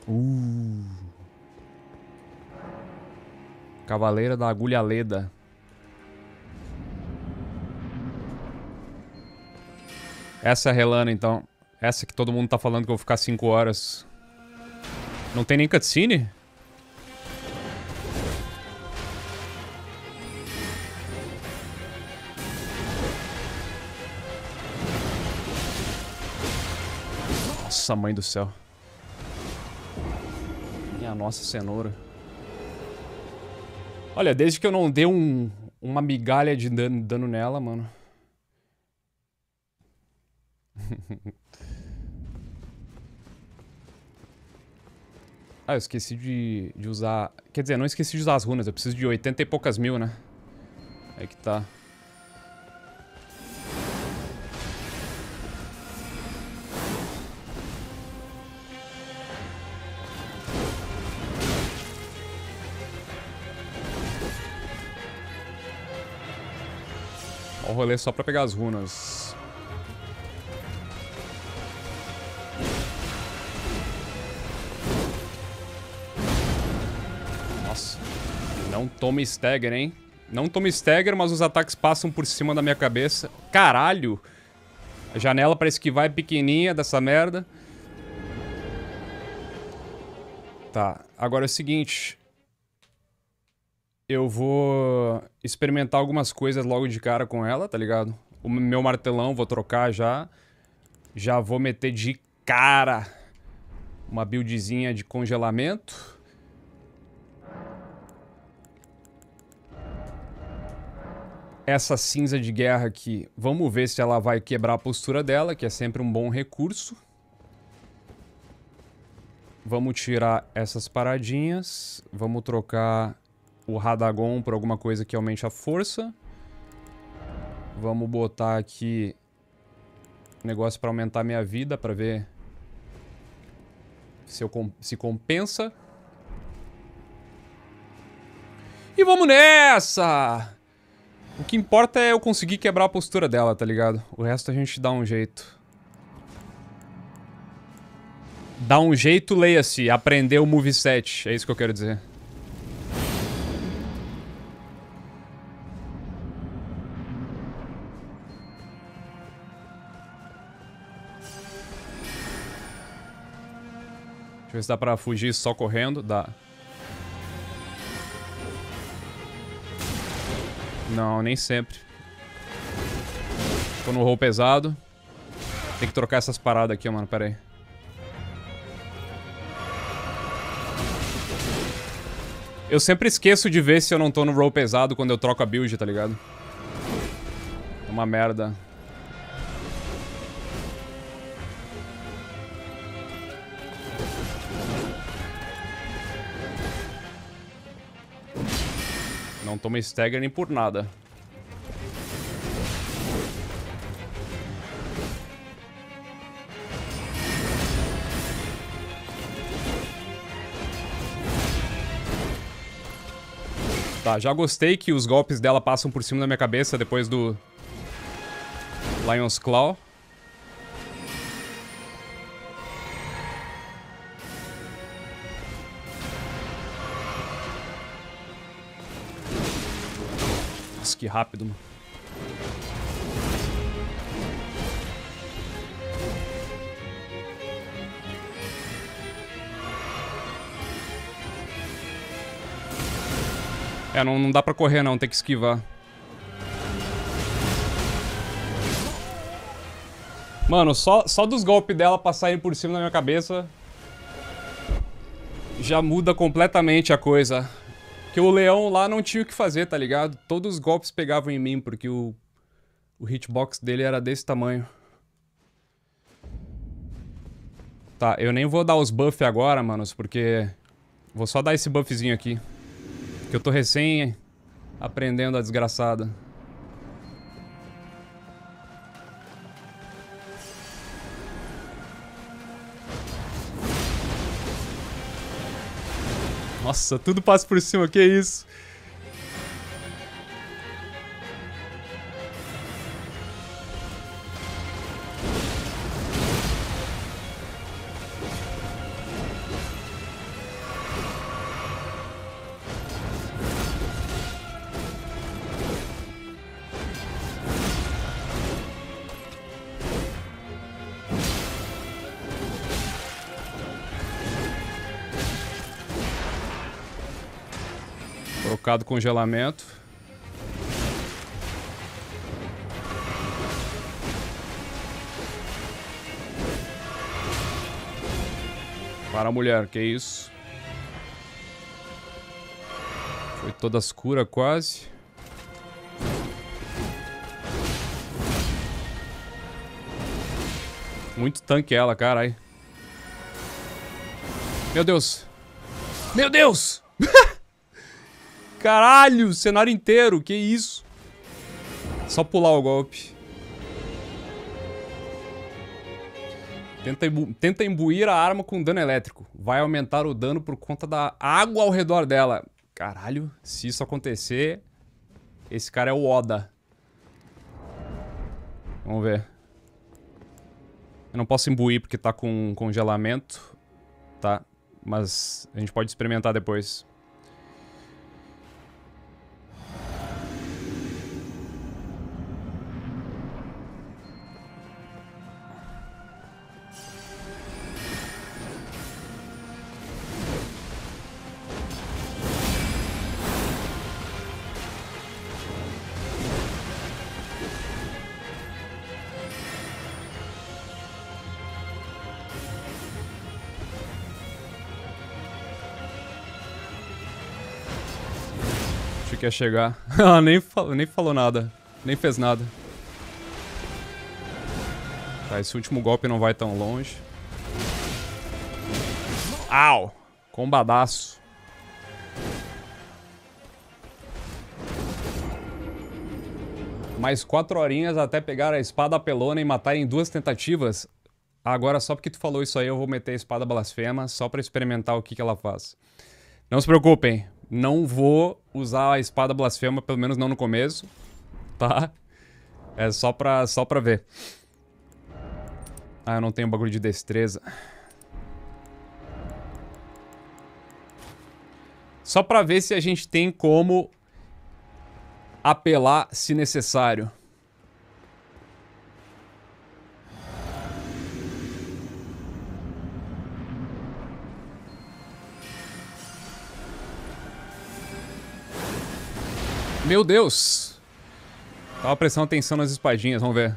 Uh. Cavaleira da Agulha Leda. Essa é a Helena, então. Essa que todo mundo tá falando que eu vou ficar 5 horas. Não tem nem cutscene? Nossa, mãe do céu. Minha nossa cenoura. Olha, desde que eu não dê uma migalha de dano nela, mano. Ah, eu esqueci de usar... Quer dizer, não esqueci de usar as runas. Eu preciso de 80 e poucas mil, né? Aí que tá. Ó, o rolê só pra pegar as runas. Nossa. Não tome stagger, hein? Não tome stagger, mas os ataques passam por cima da minha cabeça. Caralho! A janela pra esquivar é pequenininha dessa merda. Tá, agora é o seguinte. Eu vou experimentar algumas coisas logo de cara com ela, tá ligado? O meu martelão vou trocar já. Já vou meter de cara uma buildzinha de congelamento. Essa cinza de guerra aqui, vamos ver se ela vai quebrar a postura dela, que é sempre um bom recurso. Vamos tirar essas paradinhas. Vamos trocar o Radagon por alguma coisa que aumente a força. Vamos botar aqui negócio pra aumentar minha vida, pra ver se compensa. E vamos nessa! O que importa é eu conseguir quebrar a postura dela, tá ligado? O resto a gente dá um jeito. Dá um jeito, leia-se, aprender o moveset. É isso que eu quero dizer. Deixa eu ver se dá pra fugir só correndo. Dá. Não, nem sempre. Tô no roll pesado. Tem que trocar essas paradas aqui, mano. Pera aí. Eu sempre esqueço de ver se eu não tô no roll pesado quando eu troco a build, tá ligado? É uma merda. Não toma stagger nem por nada. Tá, já gostei que os golpes dela passam por cima da minha cabeça depois do Lion's Claw. Nossa, que rápido, mano. É, não dá pra correr não, tem que esquivar. Mano, só dos golpes dela passarem por cima da minha cabeça já muda completamente a coisa. Porque o leão lá não tinha o que fazer, tá ligado? Todos os golpes pegavam em mim, porque o hitbox dele era desse tamanho. Tá, eu nem vou dar os buffs agora, manos, porque... Vou só dar esse buffzinho aqui. Que eu tô recém aprendendo a desgraçada. Nossa, tudo passa por cima, que isso? Invocado congelamento. Para a mulher, que isso? Foi toda escura quase. Muito tanque ela, carai. Meu Deus. Meu Deus! Caralho, cenário inteiro, que isso? Só pular o golpe. Tenta imbuir a arma com dano elétrico. Vai aumentar o dano por conta da água ao redor dela. Caralho, se isso acontecer, esse cara é o Oda. Vamos ver. Eu não posso imbuir porque tá com congelamento. Tá, mas a gente pode experimentar depois. Quer chegar. Ah, nem falou nada. Nem fez nada. Tá, esse último golpe não vai tão longe. Au! Combadaço. Mais 4 horinhas até pegar a espada apelona e matar em 2 tentativas. Agora, só porque tu falou isso aí, eu vou meter a espada blasfema só pra experimentar o que ela faz. Não se preocupem. Não vou usar a espada blasfema, pelo menos não no começo, tá? É só pra ver. Ah, eu não tenho bagulho de destreza. Só pra ver se a gente tem como apelar se necessário. Meu Deus! Tava prestando atenção nas espadinhas, vamos ver.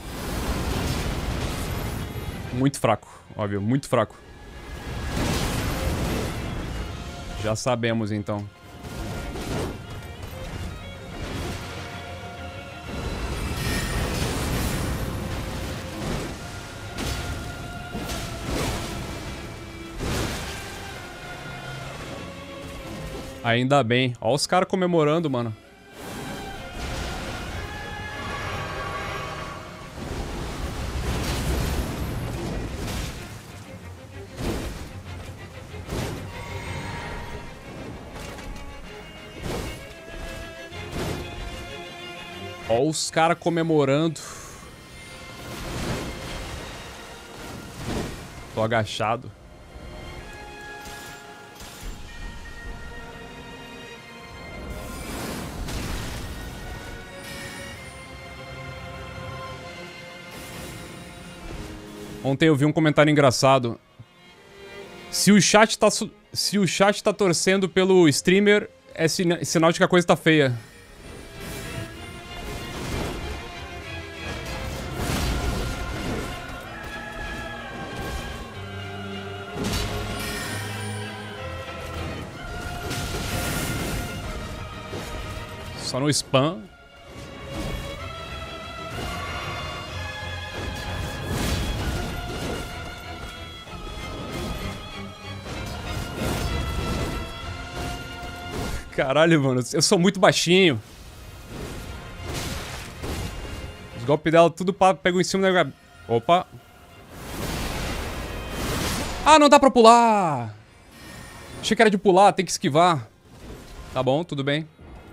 Muito fraco, óbvio, muito fraco. Já sabemos, então. Ainda bem. Ó os caras comemorando, mano. Ó os caras comemorando. Tô agachado. Ontem eu vi um comentário engraçado. Se o chat tá torcendo pelo streamer, é sinal de que a coisa tá feia. Só no spam. Caralho, mano. Eu sou muito baixinho. Os golpes dela tudo pegam em cima da... Opa. Ah, não dá pra pular. Achei que era de pular, tem que esquivar. Tá bom, tudo bem.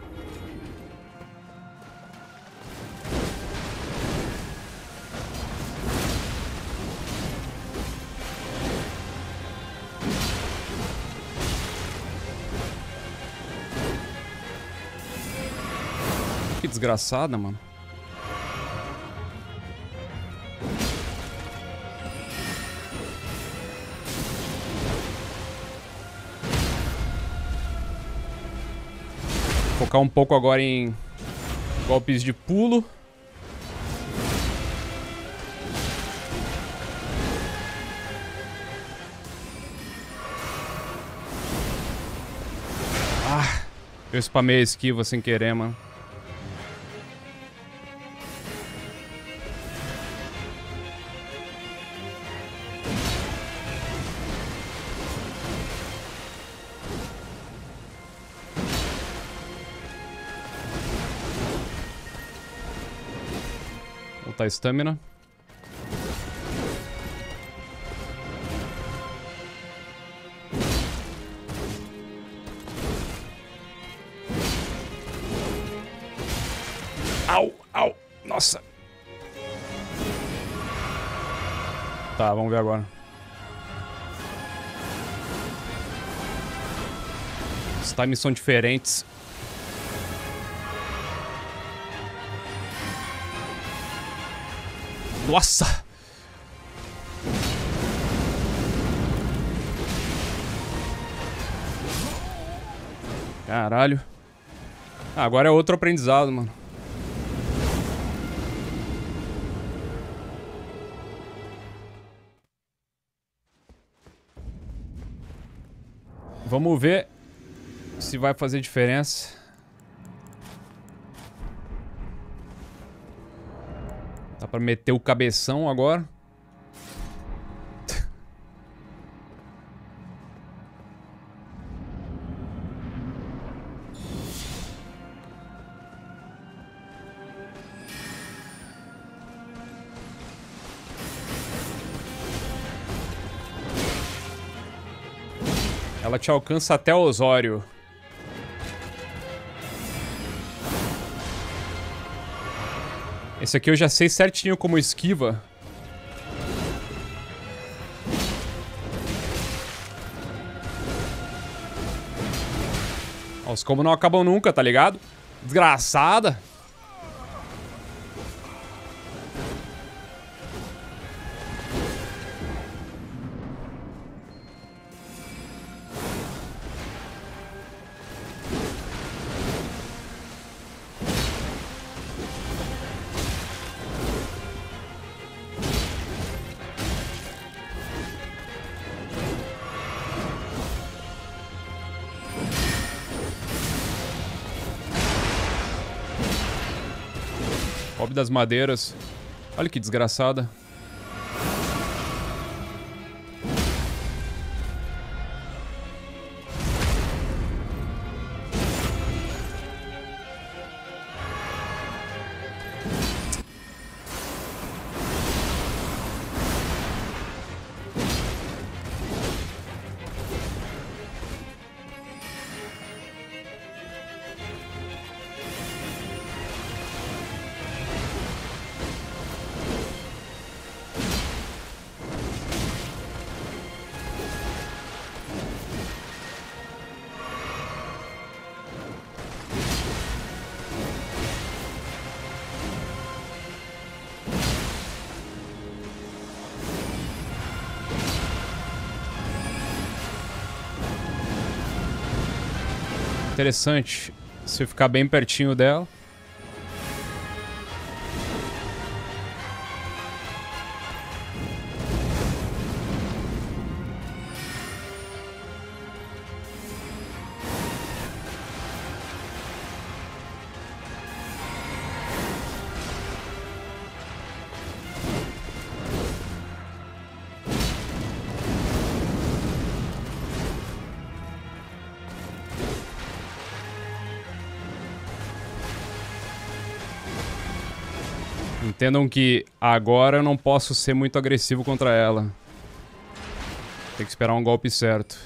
Que desgraçada, mano. Focar um pouco agora em golpes de pulo. Ah, eu spamei a esquiva sem querer, mano. Voltar a estamina. Au, au, nossa. Tá, vamos ver agora. Os times são diferentes. Nossa! Caralho. Ah, agora é outro aprendizado, mano. Vamos ver se vai fazer diferença. Dá pra meter o cabeção agora. Ela te alcança até o Osório. Esse aqui eu já sei certinho como esquiva. Os combos não acabam nunca, tá ligado? Desgraçada. Golpe das madeiras. Olha que desgraçada. Interessante. Se eu ficar bem pertinho dela. Entendam que agora eu não posso ser muito agressivo contra ela. Tem que esperar um golpe certo.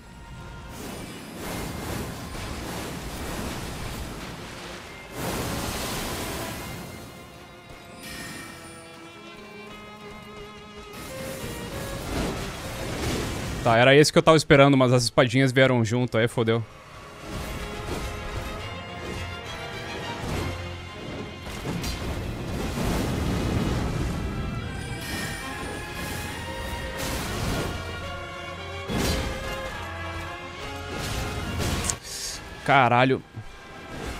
Tá, era esse que eu tava esperando, mas as espadinhas vieram junto, aí fodeu. Caralho.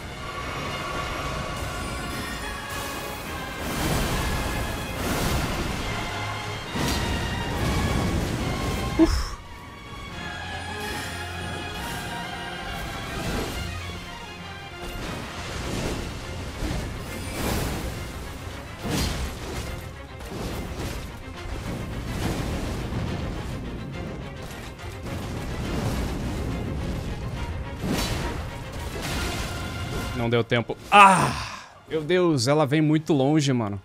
Não deu tempo. Ah! Meu Deus, ela vem muito longe, mano.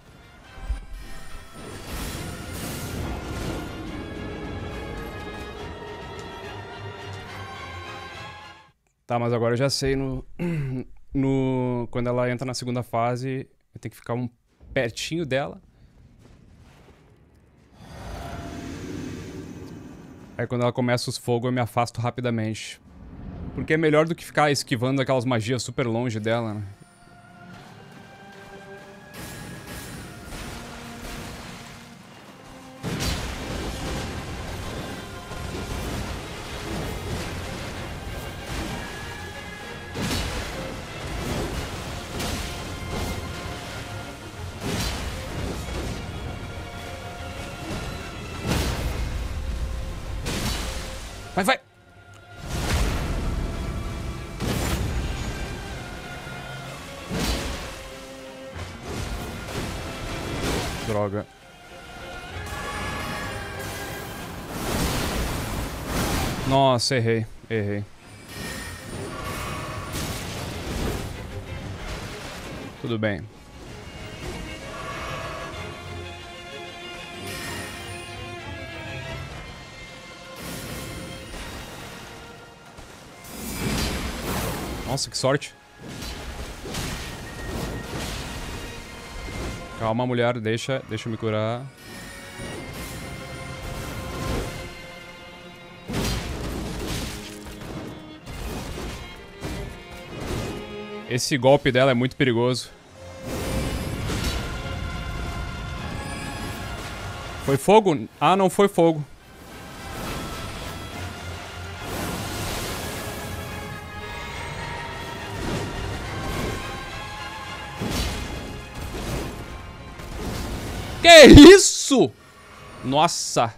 Tá, mas agora eu já sei quando ela entra na segunda fase, eu tenho que ficar pertinho dela. Aí quando ela começa os fogos, eu me afasto rapidamente. Porque é melhor do que ficar esquivando aquelas magias super longe dela, né? Vai! Droga. Nossa, errei. Tudo bem. Nossa, que sorte. Calma, mulher, deixa eu me curar. Esse golpe dela é muito perigoso. Foi fogo? Ah, não foi fogo. Que isso? Nossa.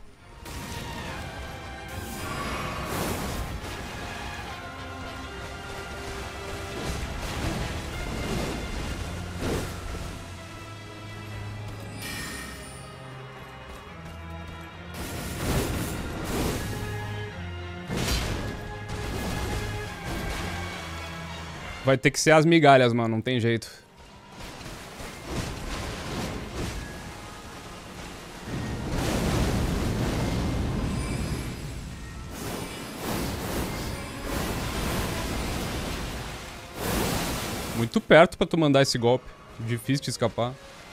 Vai ter que ser as migalhas, mano. Não tem jeito. Muito perto pra tu mandar esse golpe. Difícil de escapar.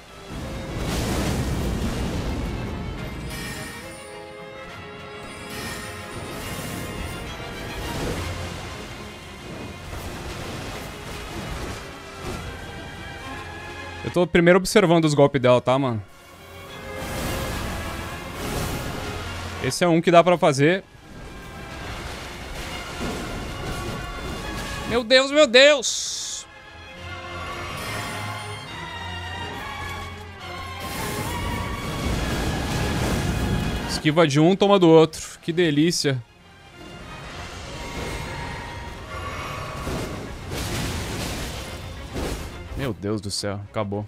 Eu tô primeiro observando os golpes dela, tá, mano? Esse é um que dá pra fazer. Meu Deus, meu Deus! Esquiva de um, toma do outro. Que delícia. Meu Deus do céu, acabou.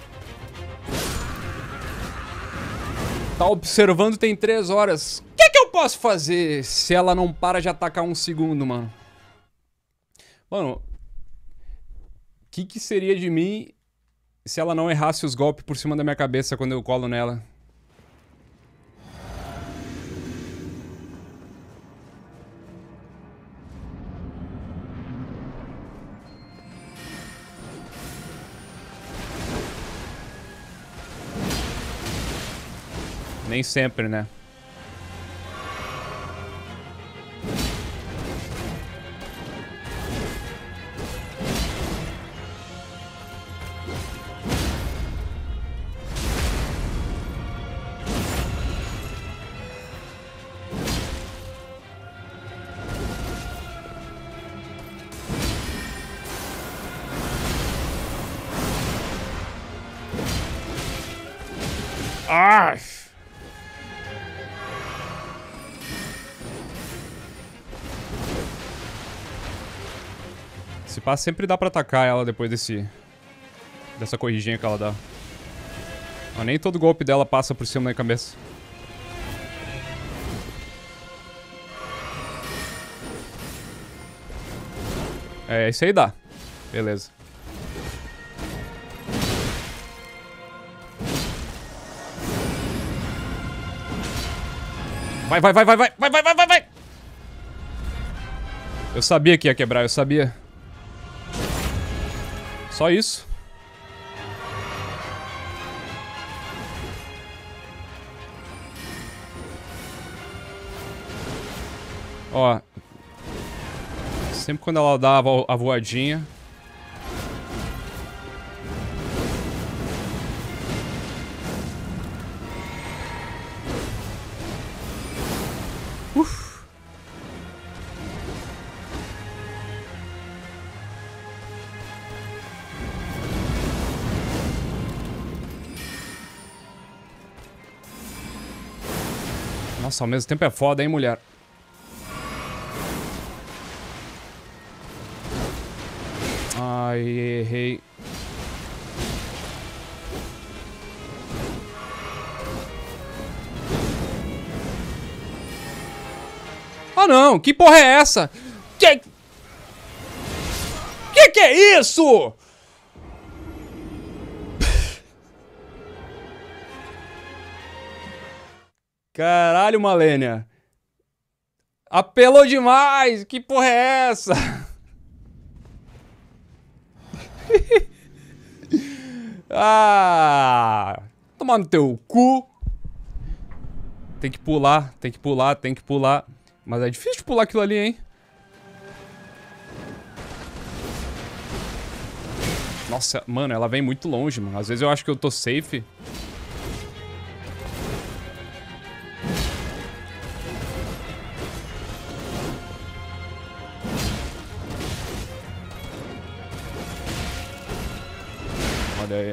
Tá observando tem 3 horas. O que eu posso fazer se ela não para de atacar um segundo, mano? Mano, o que seria de mim se ela não errasse os golpes por cima da minha cabeça quando eu colo nela? Nem sempre, né? Ai! Esse passo sempre dá pra atacar ela depois dessa corridinha que ela dá. Mas nem todo golpe dela passa por cima da cabeça. É, isso aí dá. Beleza. Vai, vai, vai, vai, vai, vai, vai, vai, vai, vai. Eu sabia que ia quebrar, eu sabia. Só isso. Ó. Sempre quando ela dava a voadinha. Nossa, ao mesmo tempo é foda, hein, mulher? Ai, errei. Ah, não! Que porra é essa? Que é isso? Caralho, Malenia. Apelou demais! Que porra é essa? Ah! Tomar no teu cu. Tem que pular, tem que pular, tem que pular. Mas é difícil de pular aquilo ali, hein? Nossa, mano, ela vem muito longe, mano. Às vezes eu acho que eu tô safe. Olha aí.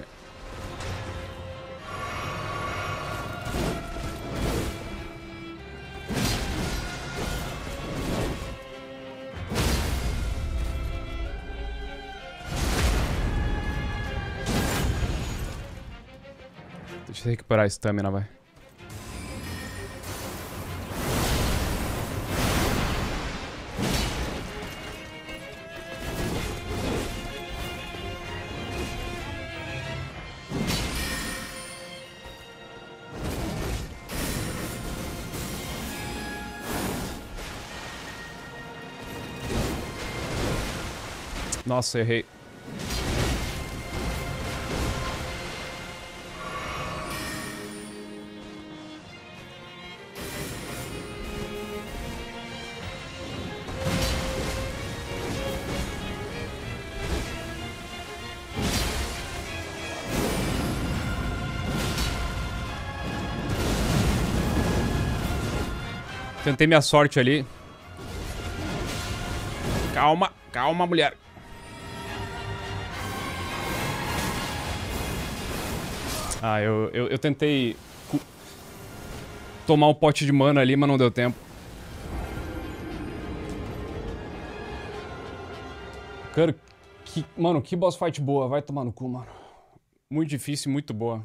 Deixa eu recuperar a stamina, vai. Nossa, errei. Tentei minha sorte ali. Calma, calma, mulher. Ah, eu tentei tomar um pote de mana ali, mas não deu tempo. Cara, mano, que boss fight boa. Vai tomar no cu, mano. Muito difícil e muito boa.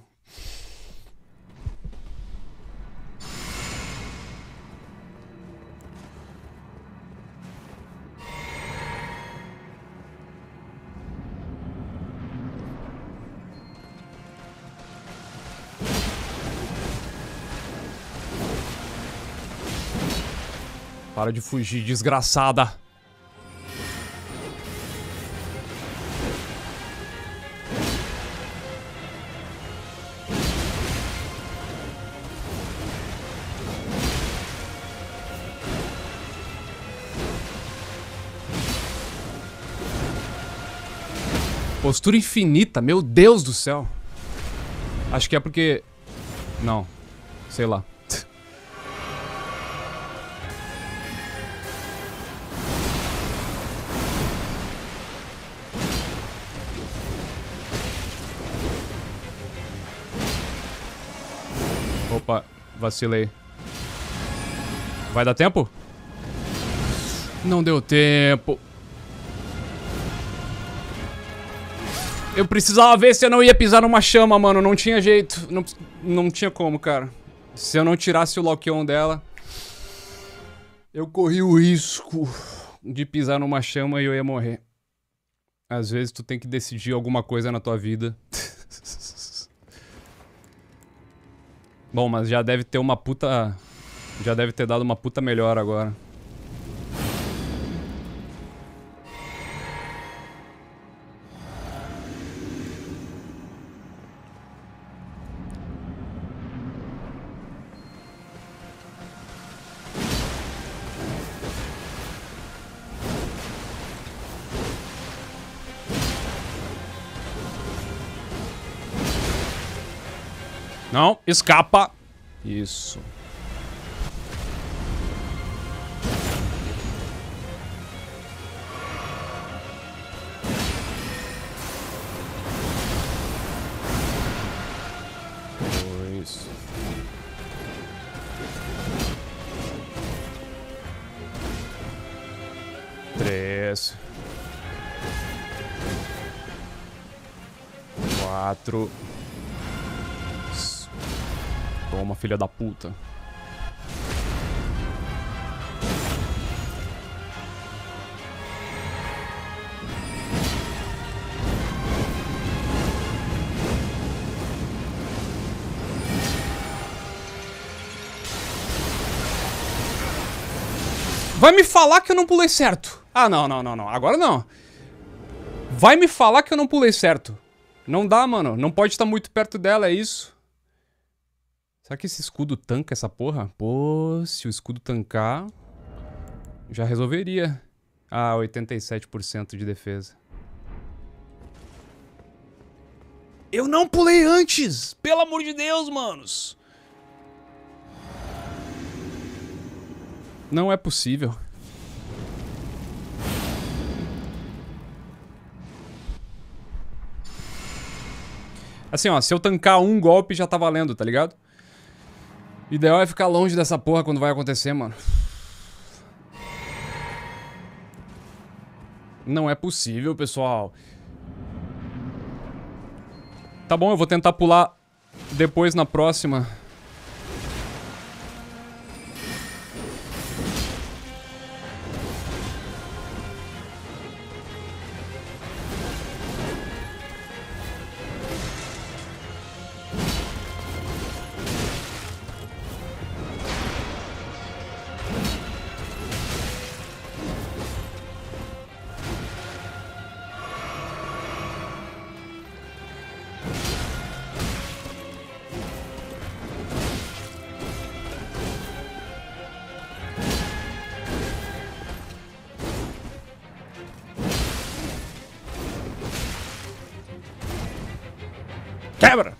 Para de fugir, desgraçada. Postura infinita, meu Deus do céu. Acho que é porque... Não, sei lá. Opa, vacilei. Vai dar tempo? Não deu tempo. Eu precisava ver se eu não ia pisar numa chama, mano. Não tinha jeito. Não tinha como, cara. Se eu não tirasse o lock-on dela, eu corri o risco de pisar numa chama e eu ia morrer. Às vezes tu tem que decidir alguma coisa na tua vida. Bom, mas já deve ter uma puta Já deve ter dado uma puta melhor agora. Não, escapa. Isso. Dois. Três. Quatro. Toma, filha da puta. Vai me falar que eu não pulei certo. Ah, não, não, não, não. Agora não. Vai me falar que eu não pulei certo. Não dá, mano. Não pode estar muito perto dela, é isso. Será que esse escudo tanca essa porra? Pô, se o escudo tancar, já resolveria. Ah, 87% de defesa. Eu não pulei antes! Pelo amor de Deus, manos! Não é possível. Assim, ó, se eu tancar um golpe já tá valendo, tá ligado? O ideal é ficar longe dessa porra quando vai acontecer, mano. Não é possível, pessoal. Tá bom, eu vou tentar pular depois na próxima. Quebra!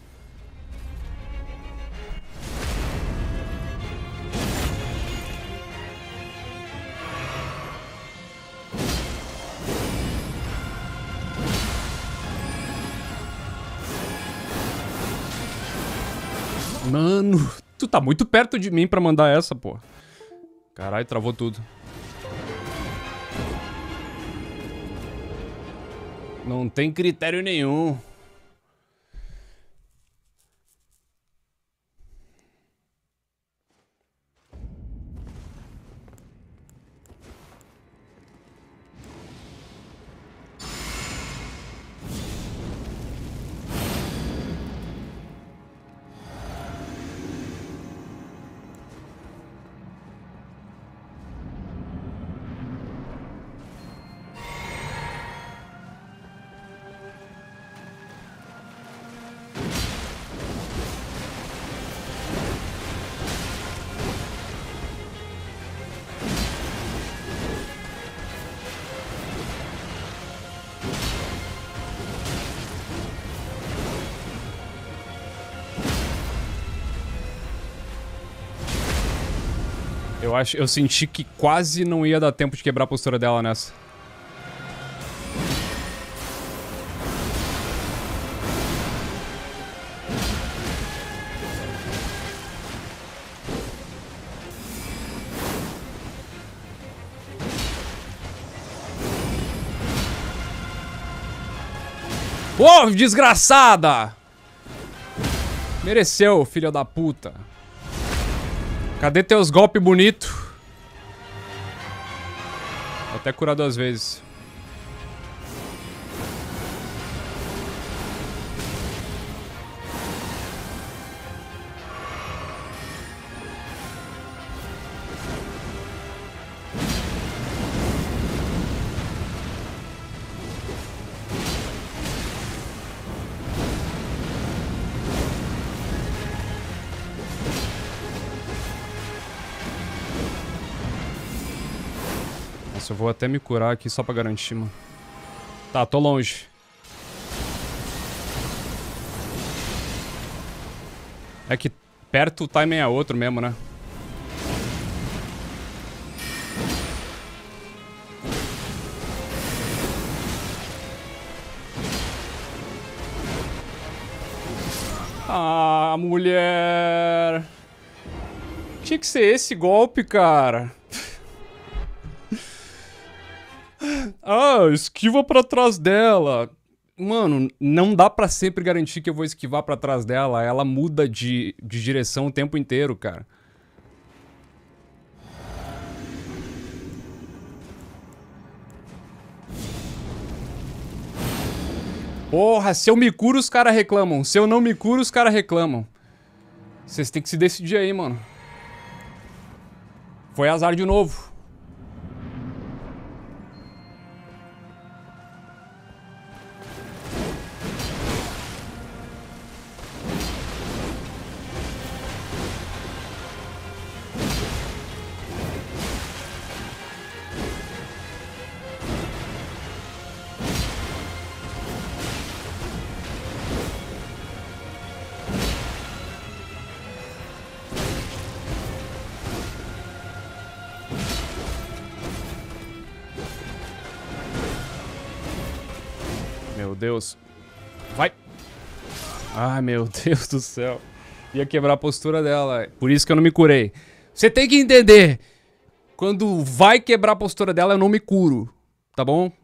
Mano, tu tá muito perto de mim pra mandar essa, pô. Caralho, travou tudo. Não tem critério nenhum. Eu senti que quase não ia dar tempo de quebrar a postura dela nessa. Ô, desgraçada! Mereceu, filha da puta. Cadê teus golpes bonitos? Vou até curar 2 vezes. Nossa, eu vou até me curar aqui só pra garantir, mano. Tá, tô longe. É que perto o timing é outro mesmo, né? Ah, mulher. Tinha que ser esse golpe, cara. Ah, esquiva pra trás dela. Mano, não dá pra sempre garantir que eu vou esquivar pra trás dela. Ela muda de direção o tempo inteiro, cara. Porra, se eu me curo, os caras reclamam. Se eu não me curo, os caras reclamam. Vocês têm que se decidir aí, mano. Foi azar de novo. Meu Deus. Vai. Ai, meu Deus do céu. Ia quebrar a postura dela. Por isso que eu não me curei. Você tem que entender. Quando vai quebrar a postura dela, eu não me curo. Tá bom?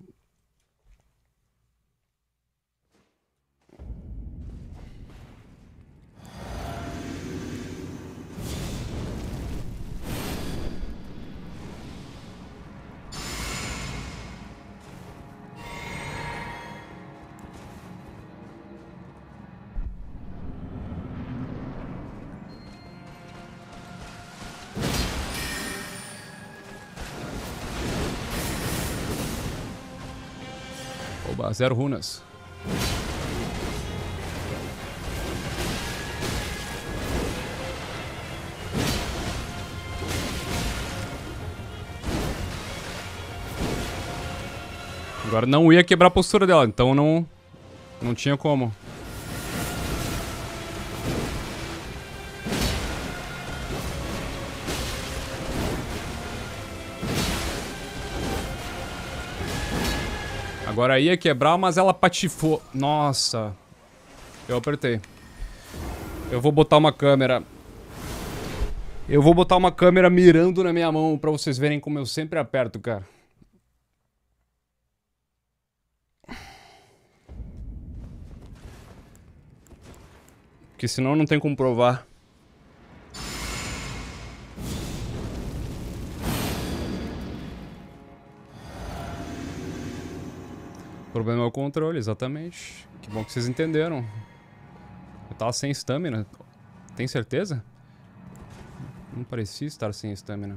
Oba, 0 runas. Agora não ia quebrar a postura dela, então não tinha como. Agora ia quebrar, mas ela patifou. Nossa. Eu apertei. Eu vou botar uma câmera. Eu vou botar uma câmera mirando na minha mão pra vocês verem como eu sempre aperto, cara. Porque senão não tem como provar. O problema é o controle, exatamente. Que bom que vocês entenderam. Eu tava sem stamina. Tem certeza? Não parecia estar sem stamina.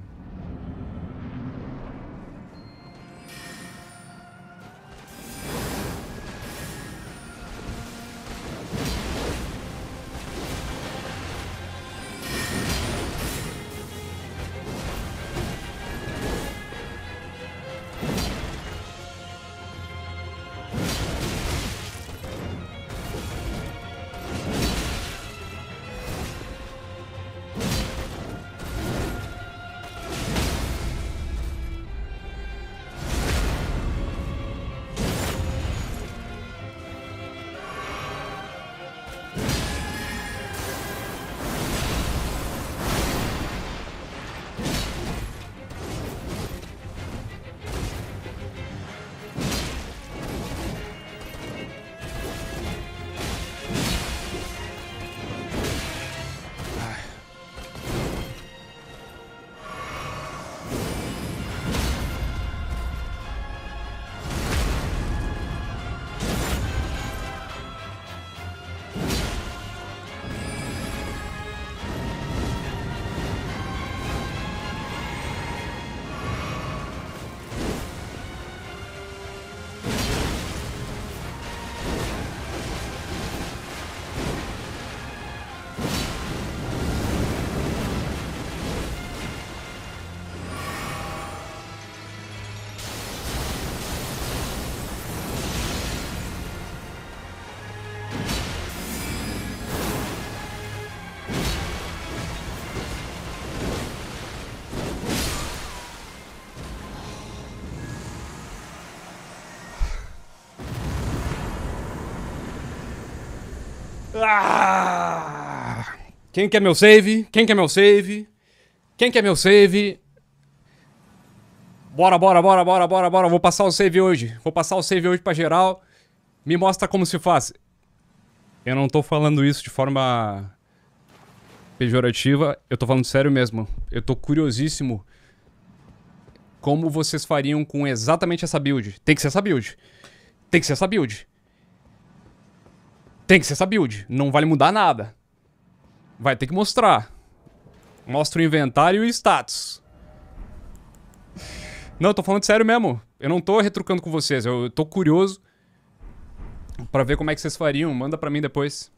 Ah! Quem quer meu save? Quem quer meu save? Quem quer meu save? Bora, bora, bora, bora, bora, bora. Vou passar o save hoje. Vou passar o save hoje pra geral. Me mostra como se faz. Eu não tô falando isso de forma pejorativa. Eu tô falando sério mesmo. Eu tô curiosíssimo como vocês fariam com exatamente essa build. Tem que ser essa build. Tem que ser essa build. Tem que ser essa build. Não vale mudar nada. Vai ter que mostrar. Mostra o inventário e o status. Não, eu tô falando sério mesmo. Eu não tô retrucando com vocês. Eu tô curioso pra ver como é que vocês fariam. Manda pra mim depois.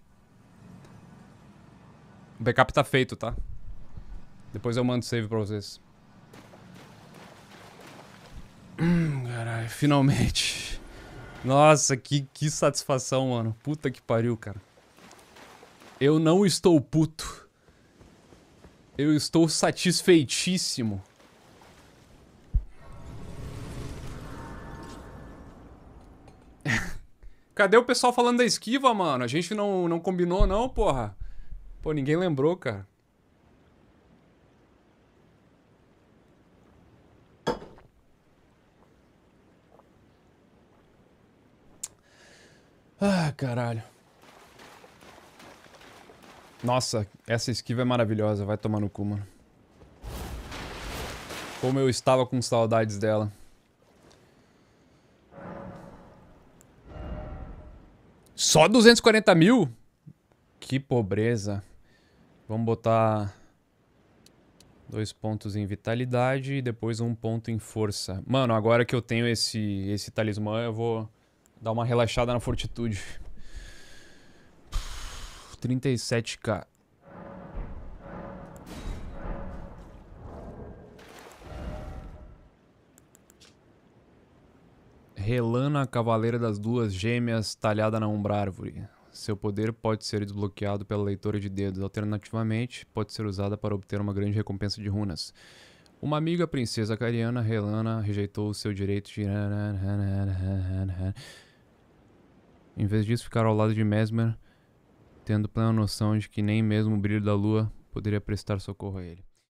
O backup tá feito, tá? Depois eu mando save pra vocês. Caralho, finalmente. Nossa, que satisfação, mano. Puta que pariu, cara. Eu não estou puto. Eu estou satisfeitíssimo. Cadê o pessoal falando da esquiva, mano? A gente não combinou, não, porra. Pô, ninguém lembrou, cara. Ah, caralho. Nossa, essa esquiva é maravilhosa. Vai tomar no cu, mano. Como eu estava com saudades dela. Só 240 mil? Que pobreza. Vamos botar 2 pontos em vitalidade e depois 1 ponto em força. Mano, agora que eu tenho esse talismã, eu vou dar uma relaxada na fortitude. 37k. Relana, Cavaleira das Duas Gêmeas, talhada na Umbra-Árvore. Seu poder pode ser desbloqueado pela leitura de dedos. Alternativamente, pode ser usada para obter uma grande recompensa de runas. Uma amiga princesa cariana, Relana, rejeitou o seu direito de... Em vez disso, ficar ao lado de Mesmer, tendo plena noção de que nem mesmo o brilho da lua poderia prestar socorro a ele.